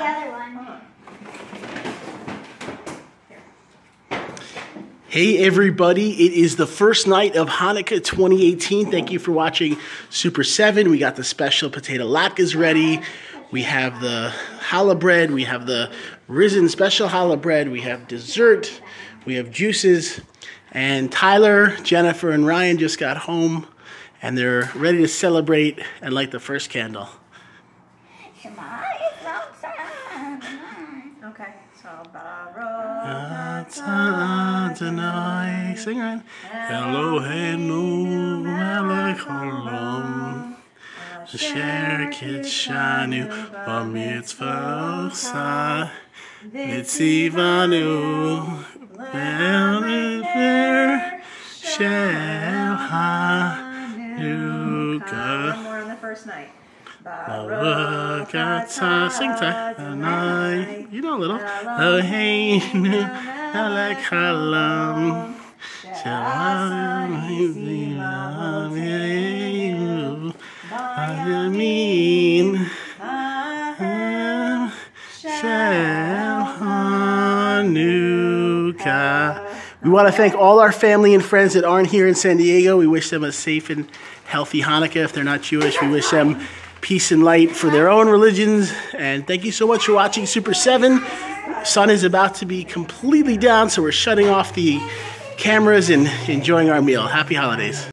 other one. Hey everybody, it is the first night of Hanukkah 2018. Thank you for watching Super 7. We got the special potato latkes ready. We have the challah bread. We have the risen special challah bread. We have dessert. We have juices. And Tyler, Jennifer, and Ryan just got home. And they're ready to celebrate and light the first candle. Okay, so sing Ryan. Eloheinu melech haolam, asher kitshanu b'mitzvah v'tzivanu b'lefer shel Hanukkah. One more on the first night. Baruch atah, sing Ty. You know a little. Eloheinu melech haolam, Shalom Ayamin Shel Hanukkah. We want to thank all our family and friends that aren't here in San Diego. We wish them a safe and healthy Hanukkah. If they're not Jewish, we wish them peace and light for their own religions. And thank you so much for watching Super 7. Sun is about to be completely down, so we're shutting off the cameras and enjoying our meal. Happy holidays.